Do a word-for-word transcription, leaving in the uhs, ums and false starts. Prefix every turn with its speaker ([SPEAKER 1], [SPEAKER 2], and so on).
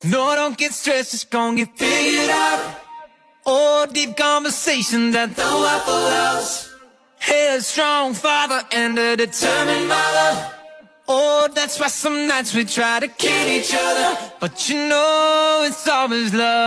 [SPEAKER 1] No, don't get stressed, it's gonna get figured out. Oh, deep conversations at the Waffle House. Headstrong father and a determined mother. Oh, that's why some nights we try to kill each other, but you know it's always love.